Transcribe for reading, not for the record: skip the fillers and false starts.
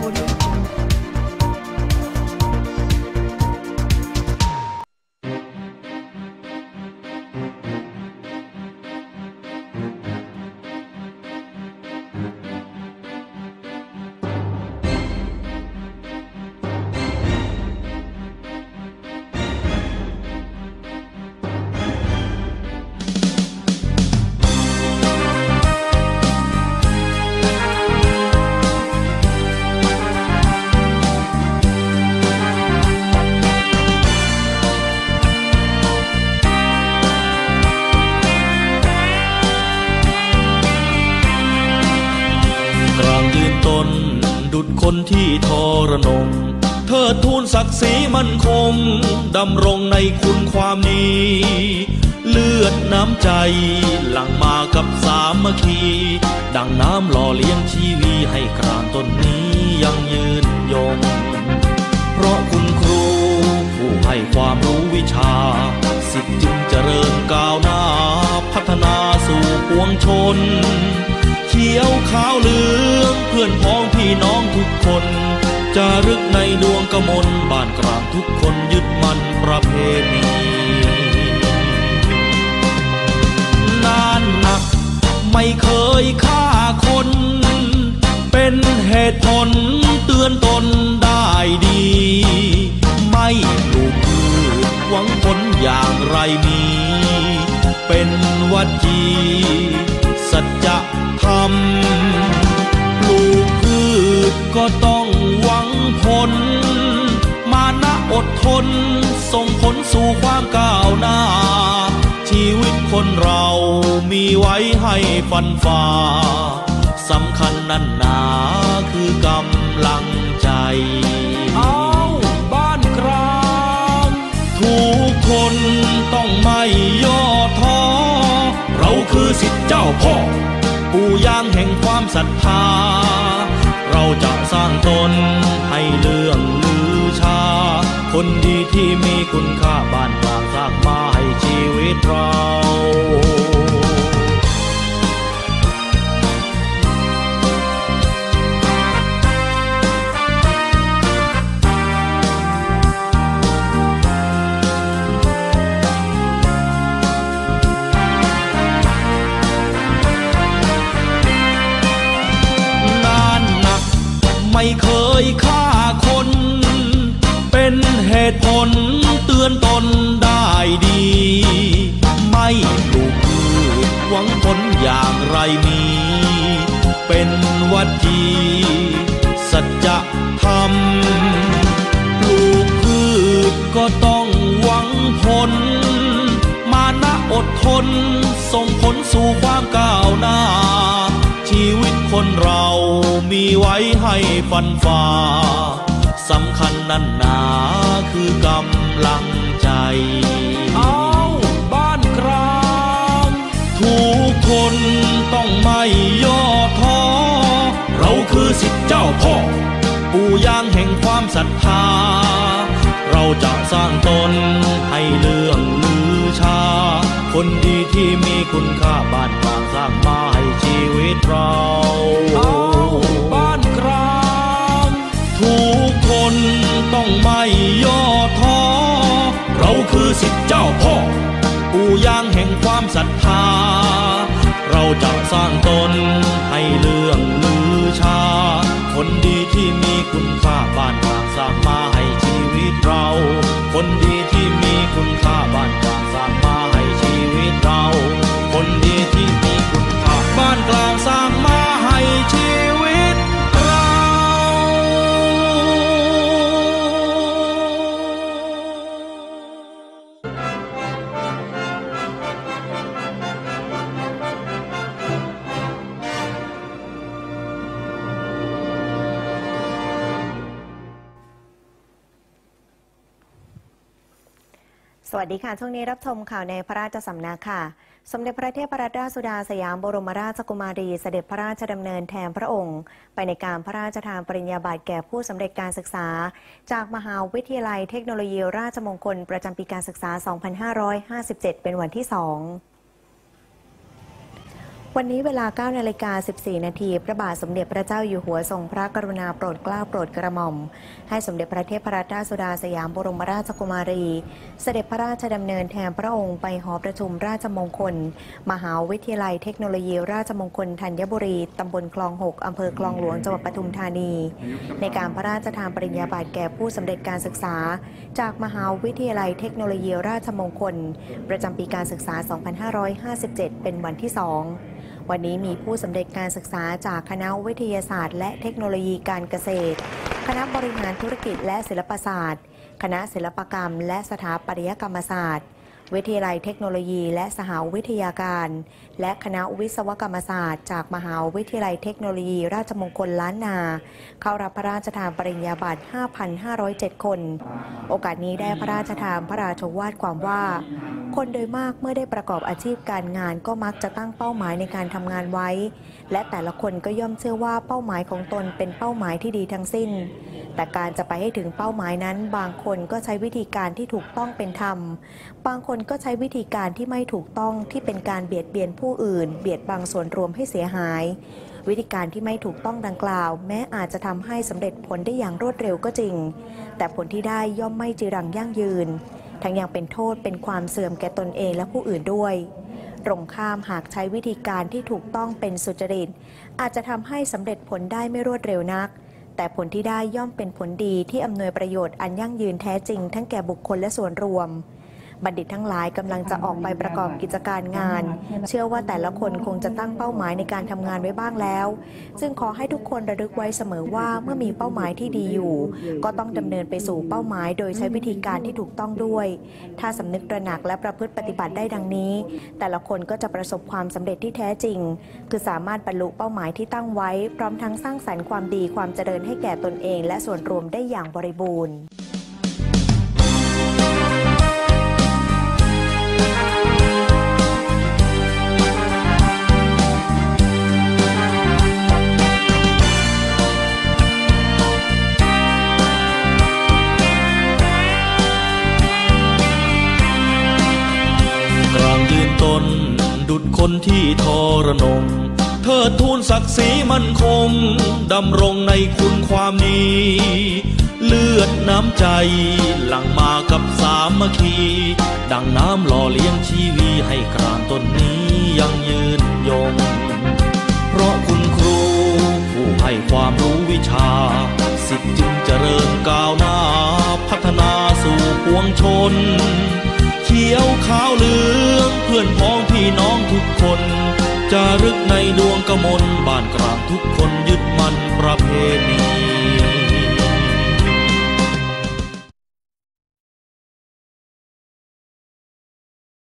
คนที่ทรนงเทิดทูนศักดิ์ศรีมั่นคงดำรงในคุณความดีเลือดน้ำใจหลั่งมากับสามัคคีดังน้ำหล่อเลี้ยงชีวีให้กรานต้นนี้ยังยืนยงเพราะคุณครูผู้ให้ความรู้วิชาสิทธิ์จึงเจริญก้าวหน้าพัฒนาสู่ปวงชนเขียวขาวเหลืองเพื่อนพ้องพี่น้องทุกคนจารึกในดวงกมลบ้านกลางทุกคนยึดมั่นประเพณีนานนักไม่เคยฆ่าคนเป็นเหตุผลเตือนตนได้ดีไม่ปลูกพืชหวังผลอย่างไรมีเป็นวัจจีสัจธรรมปลูกพืชก็ต้องหวังผลมานะอดทนส่งผลสู่ความก้าวหน้าชีวิตคนเรามีไว้ให้ฟันฝ่าสำคัญนั่นหนาคือกำลังใจเอาบ้านกลางทุกคนต้องไม่ย่อท้อเราคือศิษย์เจ้าพ่อปู่ย่างแห่งความศรัทธาเราจะสร้างตนให้เรื่องลือชาคนดีที่มีคุณค่าบ้านกลางสร้างมาให้ชีวิตเราไม่เคยฆ่าคนเป็นเหตุผลเตือนตนได้ดีไม่ปลูกพืชหวังผลอย่างไรมีเป็นวัจจีสัจธรรมปลูกพืชก็ต้องหวังผลมานะอดทนส่งผลสู่ความก้าวหน้าชีวิตคนเรามีไว้ให้ฟันฝ่าสำคัญนั่นหนาคือกำลังใจเอาบ้านกลางทุกคนต้องไม่ย่อท้อเราคือศิษย์เจ้าพ่อปู่ย่างแห่งความศรัทธาเราจะสร้างตนให้เรื่องลือชาคนดีที่มีคุณค่าบ้านกลางสร้างมาให้ชีวิตเราบ้านกลางทุกคนต้องไม่ย่อท้อเราคือศิษย์เจ้าพ่อปู่ย่างแห่งความศรัทธาเราจะสร้างตนให้เรื่องลือชาคนดีที่มีคุณค่าบ้านกลางสร้างมาให้ชีวิตเราคนดีที่มีคุณค่าบ้านกลางสร้างมาให้ชีวิตเราคนดีที่มีคุณค่าบ้านกลางสร้างมาให้ชีวิตเราสวัสดีค่ะช่วงนี้รับชมข่าวในพระราชสำนักค่ะสมเด็จพระเทพรัตนราชสุดาสยามบรมราชกุมารีเสด็จพระราชดำเนินแทนพระองค์ไปในการพระราชทานปริญญาบัตรแก่ผู้สำเร็จการศึกษาจากมหาวิทยาลัยเทคโนโลยีราชมงคลประจำปีการศึกษา 2557 เป็นวันที่ 2 วันนี้เวลา 9:14 น.พระบาทสมเด็จพระเจ้าอยู่หัวทรงพระกรุณาโปรดเกล้าโปรดกระหม่อมให้สมเด็จพระเทพรัตนราชสุดาสยามบรมราชกุมารีเสด็จพระราชดำเนินแทนพระองค์ไปหอประชุมราชมงคลมหาวิทยาลัยเทคโนโลยีราชมงคลธัญบุรีตำบลคลอง 6 อำเภอคลองหลวงจังหวัดปทุมธานีในการพระราชทานปริญญาบัตรแก่ผู้สำเร็จการศึกษาจากมหาวิทยาลัยเทคโนโลยีราชมงคลประจำปีการศึกษา 2557 เป็นวันที่ 2วันนี้มีผู้สำเร็จการศึกษาจากคณะวิทยาศาสตร์และเทคโนโลยีการเกษตรคณะบริหารธุรกิจและศิลปศาสตร์คณะศิลปกรรมและสถาปัตยกรรมศาสตร์วิทยาลัยเทคโนโลยีและสหวิทยาการและคณะวิศวกรรมศาสตร์จากมหาวิทยาลัยเทคโนโลยีราชมงคลล้านนาเข้ารับพระราชทานปริญญาบัตร 5,507 คนโอกาสนี้ได้พระราชทานพระราชโอวาทความว่าคนโดยมากเมื่อได้ประกอบอาชีพการงานก็มักจะตั้งเป้าหมายในการทำงานไว้และแต่ละคนก็ย่อมเชื่อว่าเป้าหมายของตนเป็นเป้าหมายที่ดีทั้งสิ้นแต่การจะไปให้ถึงเป้าหมายนั้นบางคนก็ใช้วิธีการที่ถูกต้องเป็นธรรมบางคนก็ใช้วิธีการที่ไม่ถูกต้องที่เป็นการเบียดเบียนผู้อื่นเบียดบังส่วนรวมให้เสียหายวิธีการที่ไม่ถูกต้องดังกล่าวแม้อาจจะทำให้สำเร็จผลได้อย่างรวดเร็วก็จริงแต่ผลที่ได้ย่อมไม่จีรังยั่งยืนทั้งยังเป็นโทษเป็นความเสื่อมแก่ตนเองและผู้อื่นด้วยตรงข้ามหากใช้วิธีการที่ถูกต้องเป็นสุจริตอาจจะทำให้สำเร็จผลได้ไม่รวดเร็วนักแต่ผลที่ได้ย่อมเป็นผลดีที่อำนวยประโยชน์อันยั่งยืนแท้จริงทั้งแก่บุคคลและส่วนรวมบัณฑิตทั้งหลายกำลังจะออกไปประกอบกิจการงานเชื่อว่าแต่ละคนคงจะตั้งเป้าหมายในการทำงานไว้บ้างแล้วจึงขอให้ทุกคนระลึกไว้เสมอว่าเมื่อมีเป้าหมายที่ดีอยู่ก็ต้องดำเนินไปสู่เป้าหมายโดยใช้วิธีการที่ถูกต้องด้วยถ้าสำนึกตระหนักและประพฤติปฏิบัติได้ดังนี้แต่ละคนก็จะประสบความสำเร็จที่แท้จริงคือสามารถบรรลุเป้าหมายที่ตั้งไว้พร้อมทั้งสร้างสรรค์ความดีความเจริญให้แก่ตนเองและส่วนรวมได้อย่างบริบูรณ์ดุจคนที่ทรนงเทิดทูนศักดิ์ศรีมั่นคงดำรงในคุณความดีเลือดน้ำใจหลั่งมากับสามัคคีดังน้ำหล่อเลี้ยงชีวีให้กรานต้นนี้ยังยืนยงเพราะคุณครูผู้ให้ความรู้วิชาสิทธิ์จึงเจริญก้าวหน้าพัฒนาสู่ปวงชนเขียวขาวเหลืองเพื่อนพ้องพี่น้องทุกคนจารึกในดวงกมลบ้านกลางทุกคนยึดมั่นประเพณี